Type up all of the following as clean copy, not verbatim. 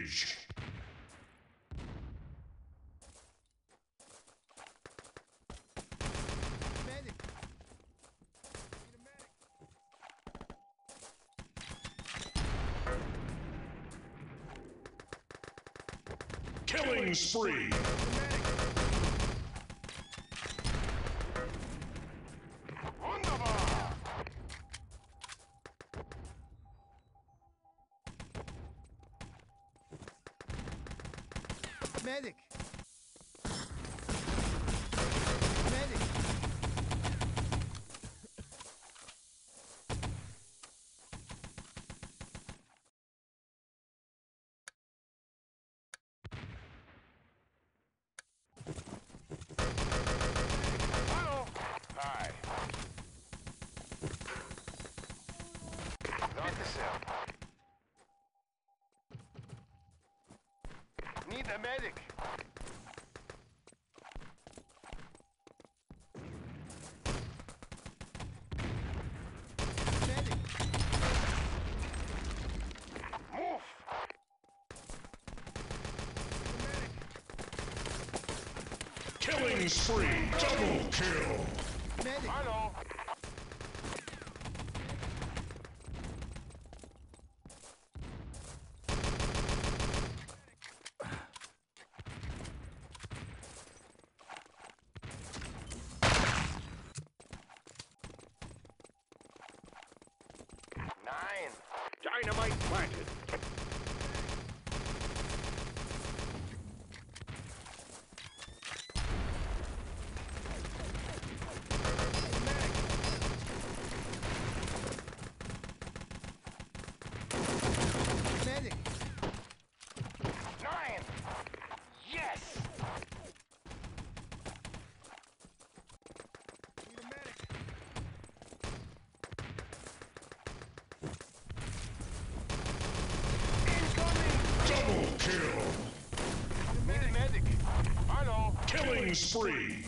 Rampage. Medic. Killing spree. Medic. Medic. Hello. Hi. Bitte. Need a medic. Medic. Move. Killing spree. Double kill. Medic. Hello. Nine. Dynamite planted. Medic. Nine. Yes. Need a medic. Incoming. Double kill. Need a medic. Hello. Killing spree.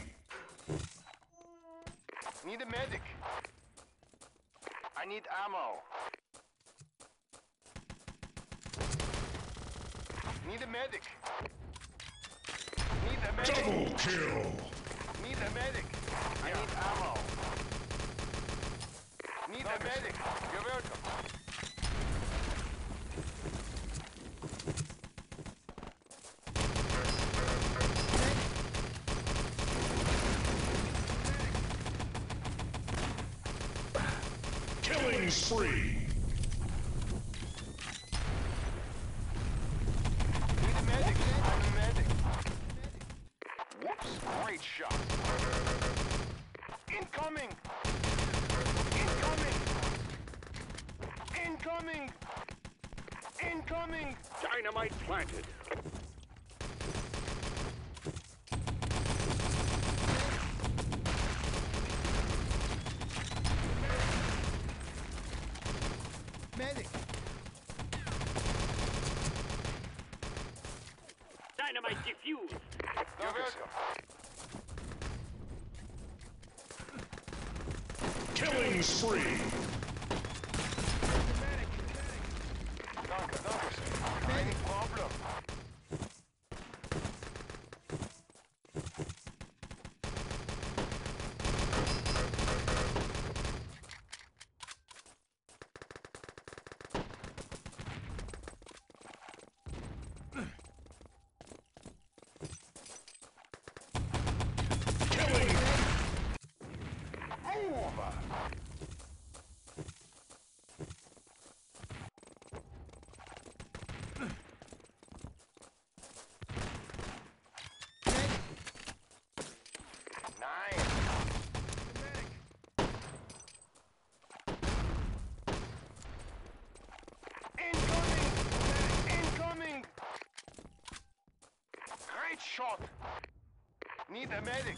Need a medic. I need ammo. Need a medic. Need a medic. Double kill. Need a medic. I need ammo. Need a medic. You're welcome. Killing spree. Need a medic. I'm a medic. Whoops. Great shot. Incoming. Incoming. Incoming. Incoming. Dynamite planted. Medic. Dynamite defused. You're welcome. Killing spree. Danke, danke, sir. Kein Problem. Killing. Over. Nine. Incoming! Incoming! Great shot! Need a medic!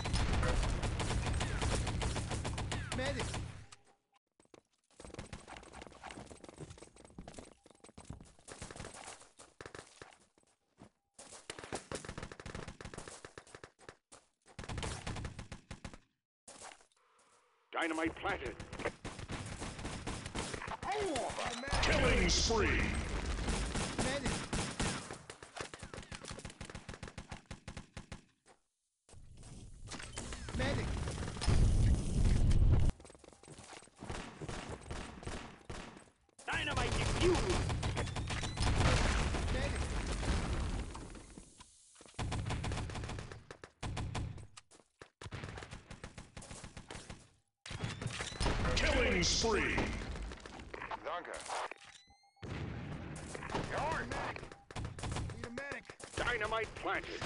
Medic. Dynamite planted. Over! Killing spree. Medic. Medic. Dynamite defused. Medic. Killing spree. Danke. Need Jawohl. a medic. Need a medic. Dynamite planted.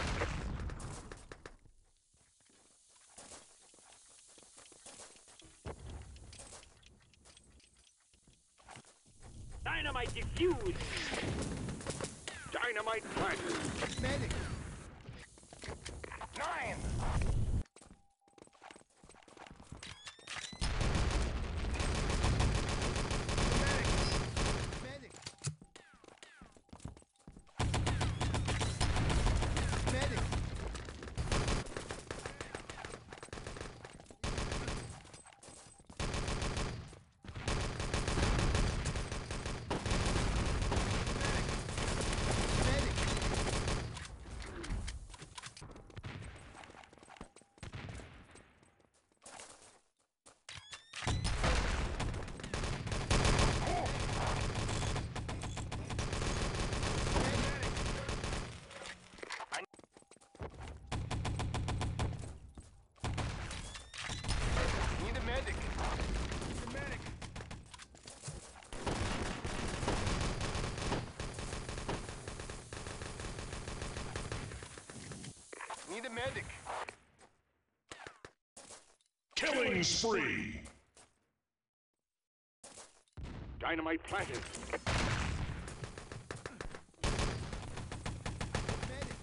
Dynamite defused. Dynamite planted. Medic. Nein. Medic. Medic. Medic. Need a medic. Need a medic. Need a medic. Killing spree. Dynamite planted. Medic.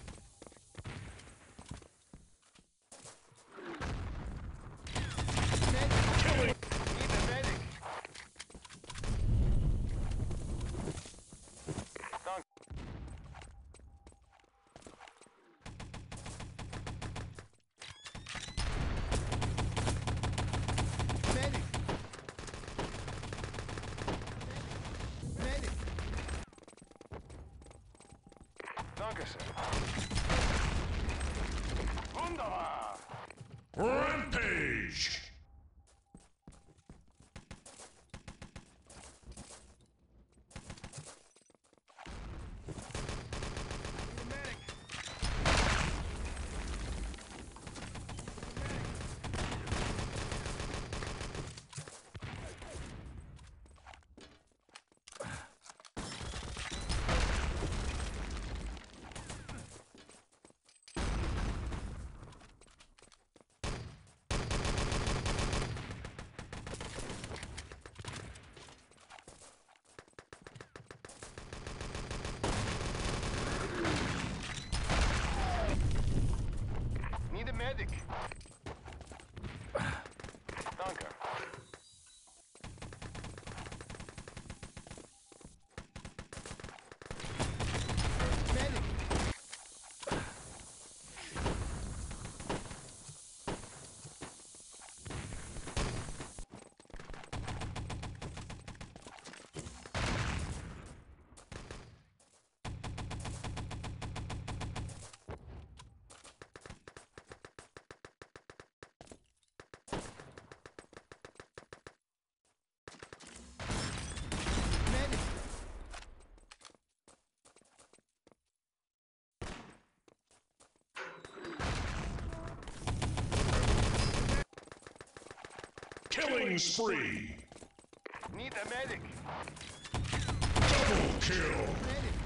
Medic. Killing. Need a medic. Danke. Medic. Medic. Danke, Sir. Wunderbar. Rampage. Need a medic. Need a medic. Danke. Medic. Medic. Killing spree. Need a medic. Double kill. Medic.